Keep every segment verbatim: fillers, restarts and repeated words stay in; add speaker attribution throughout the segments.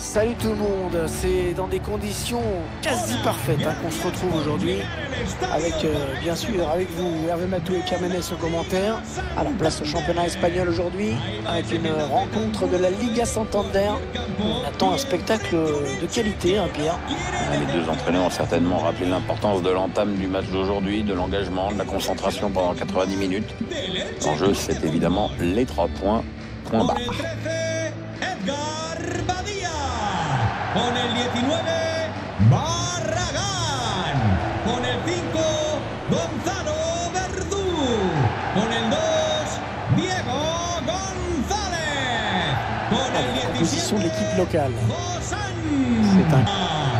Speaker 1: Salut tout le monde, c'est dans des conditions quasi parfaites hein, qu'on se retrouve aujourd'hui avec euh, bien sûr avec vous Hervé Matou et Kamenes au commentaire. Alors place au championnat espagnol aujourd'hui avec une rencontre de la Liga Santander. On attend un spectacle de qualité, hein, Pierre.
Speaker 2: Les deux entraîneurs ont certainement rappelé l'importance de l'entame du match d'aujourd'hui, de l'engagement, de la concentration pendant quatre-vingt-dix minutes. L'enjeu, c'est évidemment les trois points, point barre.
Speaker 3: Con el diecinueve, Barragán. Con el cinco, Gonzalo Verdú. Con el dos, Diego González. Con el
Speaker 1: La composition de
Speaker 3: diecisiete,
Speaker 1: l'équipe locale.
Speaker 3: Bosan.
Speaker 1: C'est un...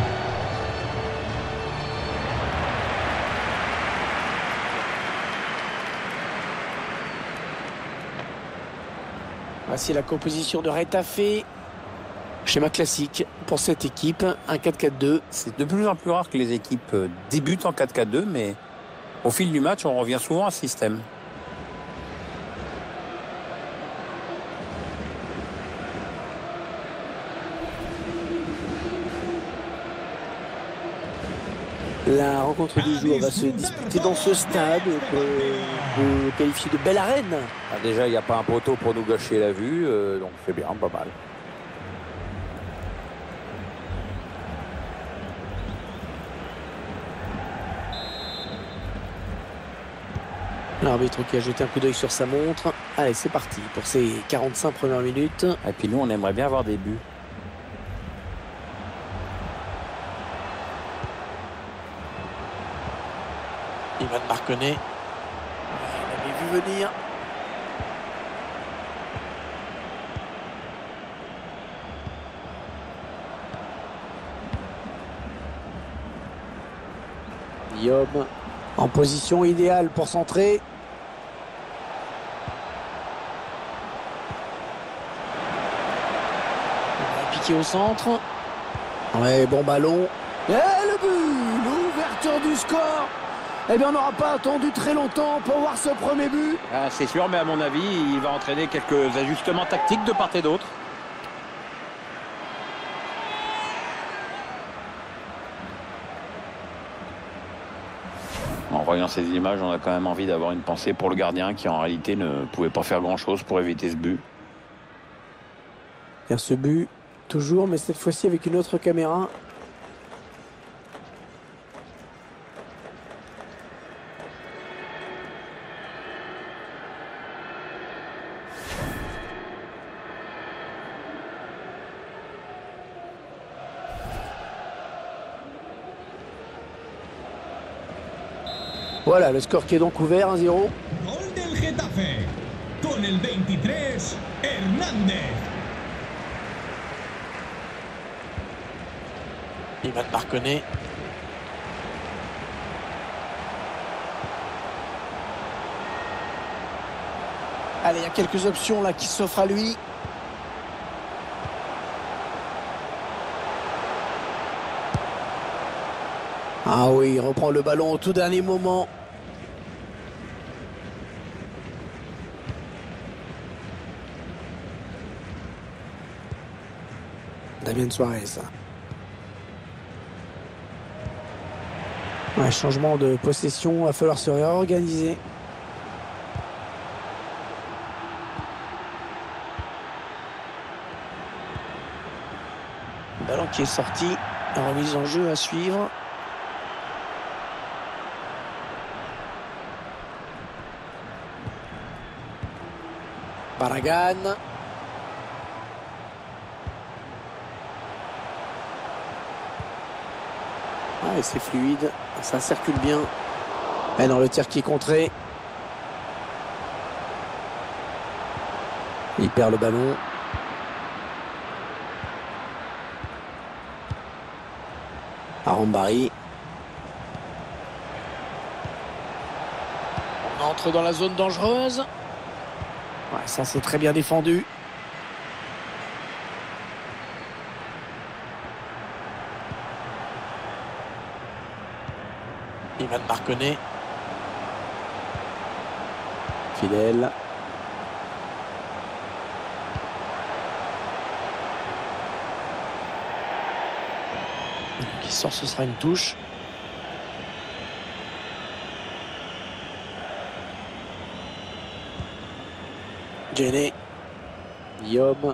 Speaker 1: Voici la composition de Retafe. Schéma classique pour cette équipe, un quatre quatre deux.
Speaker 2: C'est de plus en plus rare que les équipes débutent en quatre quatre deux, mais au fil du match, on revient souvent à ce système.
Speaker 1: La rencontre du jour va se disputer dans ce stade qu'on peut qualifier de belle arène.
Speaker 2: Ah, déjà, il n'y a pas un poteau pour nous gâcher la vue, euh, donc c'est bien, pas mal.
Speaker 1: L'arbitre qui a jeté un coup d'œil sur sa montre. Allez, c'est parti pour ces quarante-cinq premières minutes.
Speaker 2: Et puis nous, on aimerait bien avoir des buts.
Speaker 1: Ivan Marconnet. Il avait vu venir. Guillaume en position idéale pour centrer. Il va piquer au centre. Ouais, bon ballon. Et le but, l'ouverture du score. Eh bien, on n'aura pas attendu très longtemps pour voir ce premier but.
Speaker 2: Ah, c'est sûr, mais à mon avis, il va entraîner quelques ajustements tactiques de part et d'autre. En voyant ces images, on a quand même envie d'avoir une pensée pour le gardien qui, en réalité, ne pouvait pas faire grand-chose pour éviter ce but.
Speaker 1: Faire ce but, toujours, mais cette fois-ci avec une autre caméra. Voilà, le score qui est donc ouvert, un zéro.
Speaker 3: Gol del Getafe. Con el veintitrés, Hernández.
Speaker 1: Ivan Marconnet. Allez, il y a quelques options là qui s'offrent à lui. Ah oui, il reprend le ballon au tout dernier moment. Damien Suarez. Ouais, changement de possession, il va falloir se réorganiser. Le ballon qui est sorti, remise en jeu à suivre. Barragán. Ah, et c'est fluide, ça circule bien. Et dans le tir qui est contré. Il perd le ballon. Arambari. On entre dans la zone dangereuse. Ouais, ça c'est très bien défendu. Ivan Marconnet. Fidèle. Qui sort, ce sera une touche. Gene. Yom.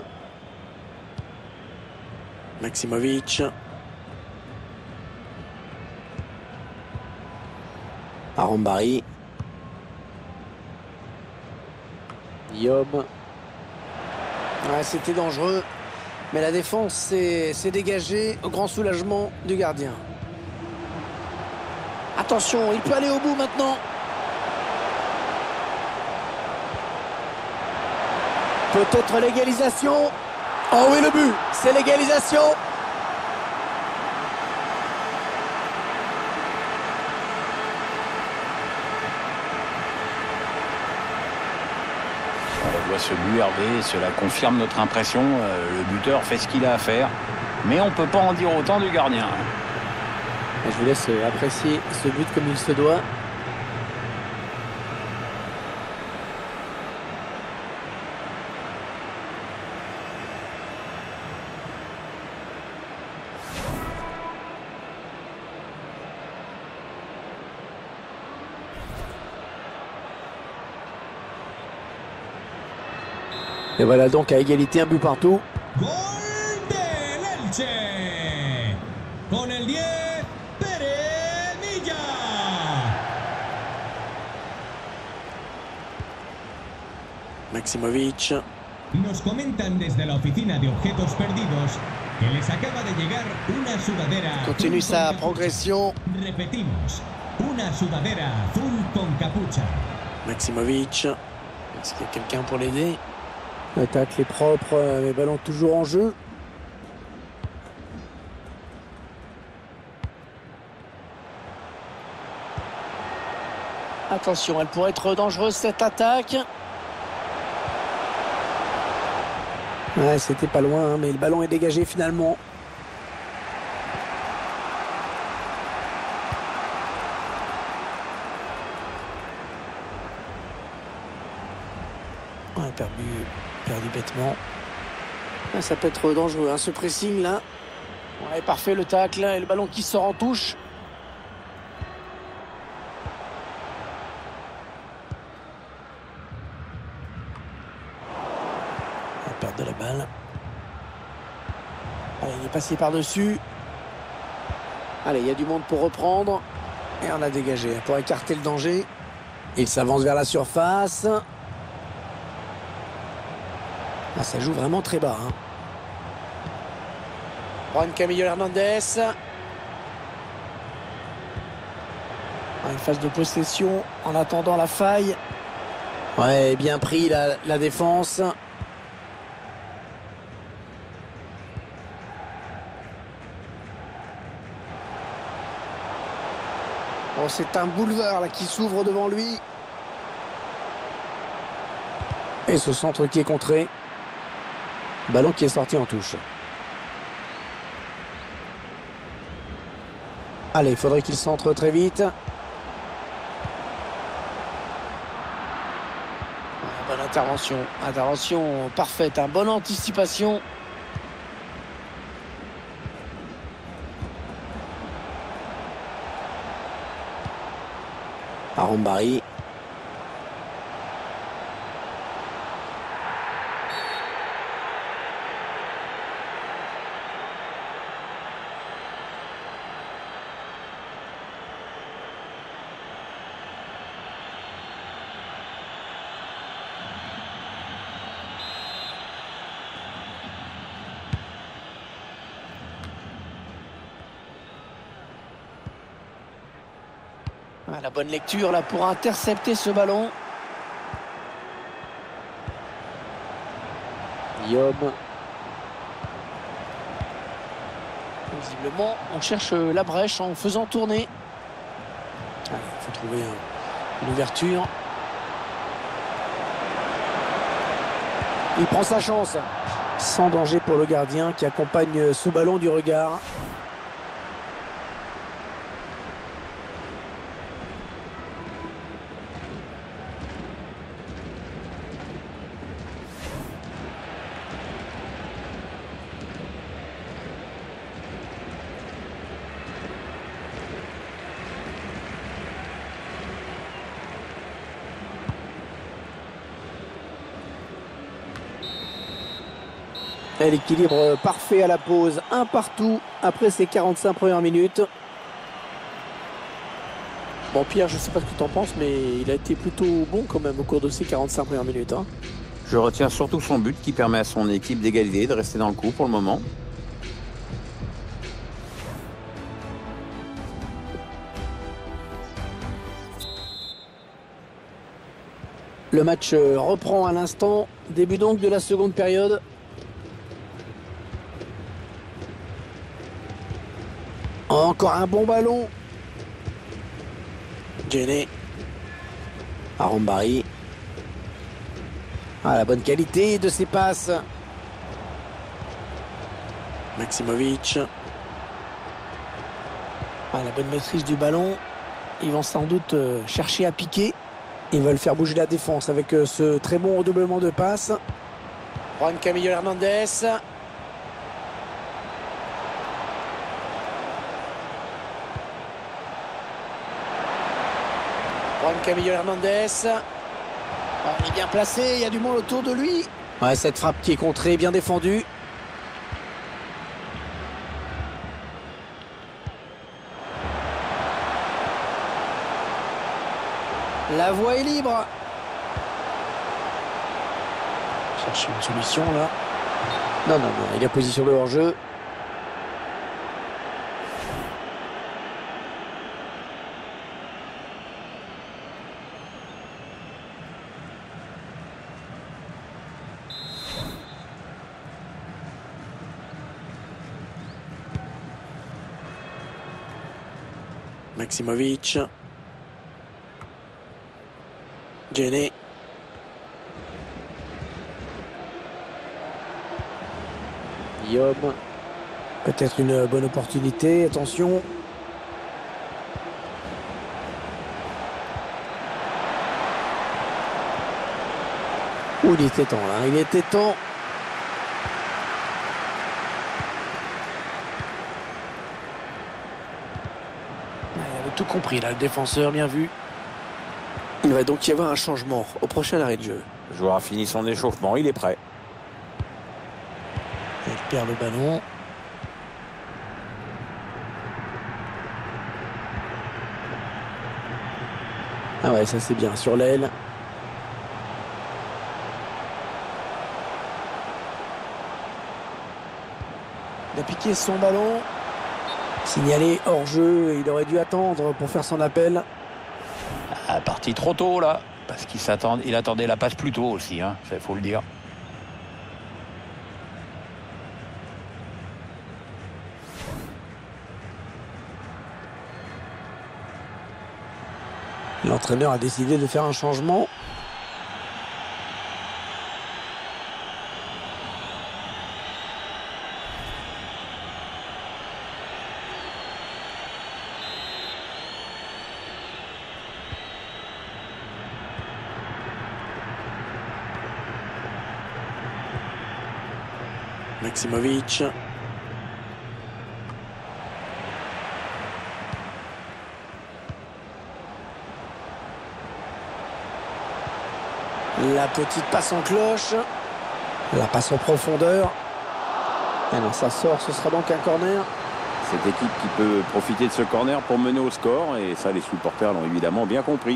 Speaker 1: Maximovic. Arambari. Yom. Ouais, c'était dangereux. Mais la défense s'est dégagée au grand soulagement du gardien. Attention, il peut aller au bout maintenant. Peut-être l'égalisation. Oh oui, le but, c'est l'égalisation.
Speaker 2: On voit ce but, Hervé, cela confirme notre impression. Le buteur fait ce qu'il a à faire, mais on ne peut pas en dire autant du gardien.
Speaker 1: Je vous laisse apprécier ce but comme il se doit. Et voilà donc à égalité, un but partout.
Speaker 3: Gol del Elche. Con el diez, Pere Milla.
Speaker 1: Maximovic.
Speaker 3: Nos comentan desde la oficina de objetos perdidos que les acaba de llegar una sudadera.
Speaker 1: Continue sa progression.
Speaker 3: Repetimos, una sudadera azul con capucha.
Speaker 1: Maximovic. Est-ce qu'il y a quelqu'un pour l'aider? L'attaque est propre, les ballons toujours en jeu. Attention, elle pourrait être dangereuse cette attaque. Ouais, c'était pas loin, hein, mais le ballon est dégagé finalement. Ouais, perdu, perdu bêtement. Ouais, ça peut être dangereux, hein, ce pressing là. Ouais, parfait le tacle et le ballon qui sort en touche. La perte de la balle. Allez, il est passé par-dessus. Allez, il y a du monde pour reprendre. Et on a dégagé pour écarter le danger. Il s'avance vers la surface. Ah, ça joue vraiment très bas. Hein. Juan Camilo Hernandez. Une phase de possession en attendant la faille. Ouais, bien pris la, la défense. Oh, c'est un boulevard là qui s'ouvre devant lui. Et ce centre qui est contré. Ballon qui est sorti en touche. Allez, il faudrait qu'il centre très vite. Bonne intervention. Intervention parfaite. Hein. Bonne anticipation. Arambari. La bonne lecture là pour intercepter ce ballon. Yom. Visiblement, on cherche la brèche en faisant tourner. Il faut trouver un, une ouverture. Il prend sa chance. Sans danger pour le gardien qui accompagne ce ballon du regard. Et l'équilibre parfait à la pause, un partout après ces quarante-cinq premières minutes. Bon Pierre, je ne sais pas ce que tu en penses, mais il a été plutôt bon quand même au cours de ces quarante-cinq premières minutes. Hein.
Speaker 2: Je retiens surtout son but qui permet à son équipe d'égaliser, de rester dans le coup pour le moment.
Speaker 1: Le match reprend à l'instant, début donc de la seconde période. Encore un bon ballon. Jenné. Arambari. Ah, la bonne qualité de ses passes. Maximovic. Ah, la bonne maîtrise du ballon. Ils vont sans doute chercher à piquer. Ils veulent faire bouger la défense avec ce très bon redoublement de passes. Juan Camilo Hernandez. Juan Camilo Hernandez. Oh, il est bien placé, il y a du monde autour de lui. Ouais, cette frappe qui est contrée, bien défendue. La voie est libre. Chercher une solution là. Non, non, non, il a position de hors-jeu. Maximovic. Jenné. Guillaume. Peut-être une bonne opportunité. Attention. Oh, il était temps là. Il était temps. Il avait tout compris là, le défenseur. Bien vu. Il va donc y avoir un changement au prochain arrêt de jeu.
Speaker 2: Le joueur a fini son échauffement, il est prêt.
Speaker 1: Il perd le ballon. Ah ouais, ça c'est bien, sur l'aile. Il a piqué son ballon. Signalé hors jeu, il aurait dû attendre pour faire son appel.
Speaker 2: Ah, parti trop tôt là, parce qu'il s'attend, il attendait la passe plus tôt aussi, hein, il faut le dire.
Speaker 1: L'entraîneur a décidé de faire un changement. Maximovic. La petite passe en cloche. La passe en profondeur. Et non, ça sort, ce sera donc un corner.
Speaker 2: Cette équipe qui peut profiter de ce corner pour mener au score, et ça les supporters l'ont évidemment bien compris.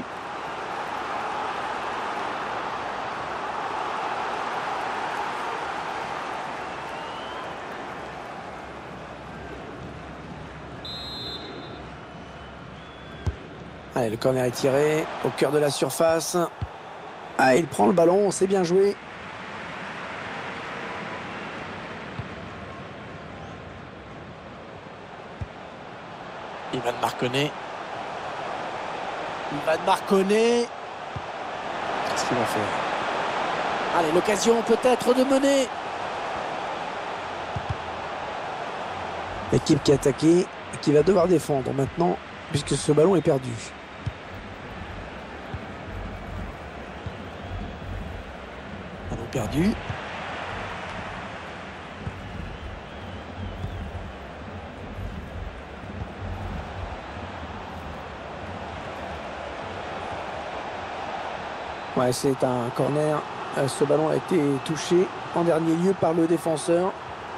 Speaker 1: Allez, le corner est tiré au cœur de la surface. Ah, il prend le ballon, c'est bien joué. Ivan Marconnet. Ivan Marconnet. Qu'est-ce qu'il va faire? Allez, l'occasion peut-être de mener. L'équipe qui a attaqué et qui va devoir défendre maintenant, puisque ce ballon est perdu. Ballon perdu. Ouais, c'est un corner Euh, ce ballon a été touché en dernier lieu par le défenseur.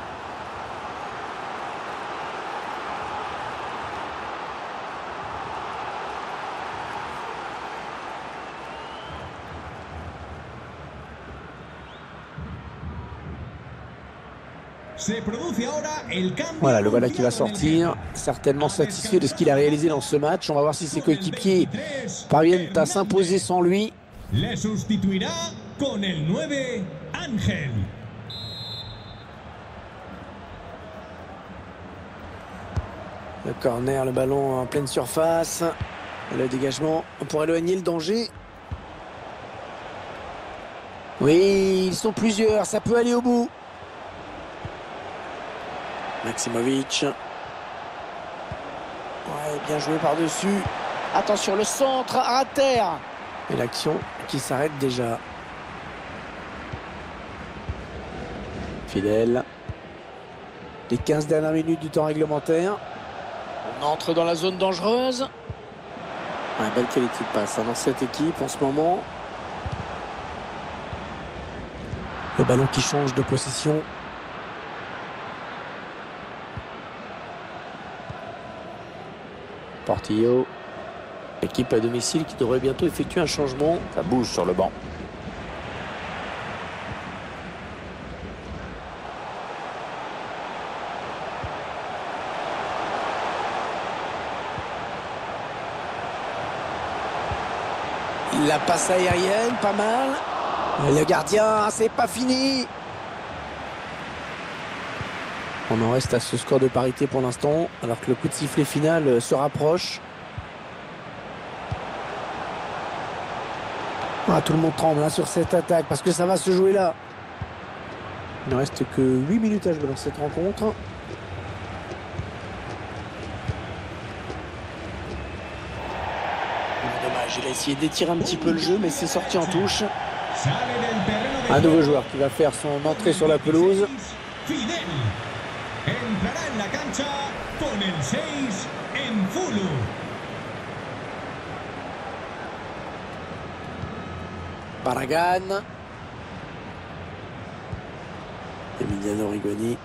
Speaker 1: Voilà le voilà qui va sortir, certainement satisfait de ce qu'il a réalisé dans ce match. On va voir si ses coéquipiers parviennent à s'imposer sans lui.
Speaker 3: Le sustituirá con el nueve, Ángel.
Speaker 1: Le corner, le ballon en pleine surface. Le dégagement pour éloigner le danger. Oui, ils sont plusieurs, ça peut aller au bout. Maximovic. Ouais, bien joué par-dessus. Attention, le centre à terre. Et l'action qui s'arrête déjà. Fidèle. Les quinze dernières minutes du temps réglementaire. On entre dans la zone dangereuse. Ouais, belle qualité de passe hein, dans cette équipe en ce moment. Le ballon qui change de possession. Portillo. Équipe à domicile qui devrait bientôt effectuer un changement.
Speaker 2: Ça bouge sur le banc.
Speaker 1: La passe aérienne, pas mal. Le gardien, c'est pas fini. On en reste à ce score de parité pour l'instant, alors que le coup de sifflet final se rapproche. Ah, tout le monde tremble hein, sur cette attaque parce que ça va se jouer là. Il ne reste que huit minutes à jouer dans cette rencontre. Dommage, il a essayé d'étirer un petit peu le jeu, mais c'est sorti en touche. Un nouveau joueur qui va faire son entrée sur la pelouse. Barragan. Emiliano Rigoni.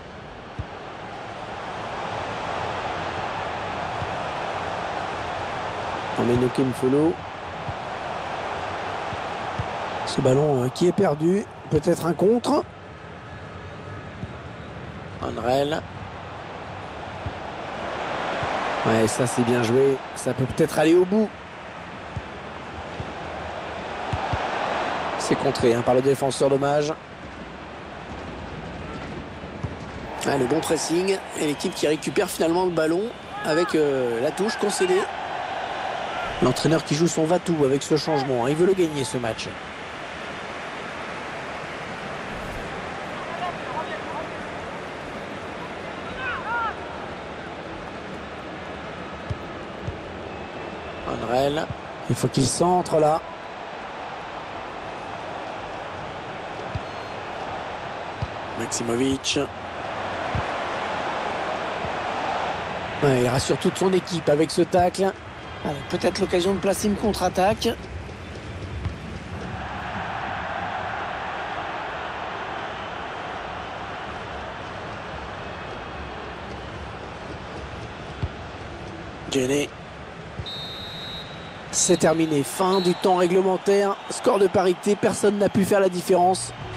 Speaker 1: Ameno Kemfolo. Ce ballon euh, qui est perdu. Peut-être un contre. Andrel. Ouais, ça c'est bien joué. Ça peut peut-être aller au bout. C'est contré hein, par le défenseur, dommage. Ah, le bon pressing et l'équipe qui récupère finalement le ballon avec euh, la touche concédée. L'entraîneur qui joue son va-tout avec ce changement. Il veut le gagner ce match. Andrel. Il faut qu'il centre là. Maximovic. Ouais, il rassure toute son équipe avec ce tacle. Peut-être l'occasion de placer une contre-attaque. Jenné. C'est terminé. Fin du temps réglementaire. Score de parité. Personne n'a pu faire la différence.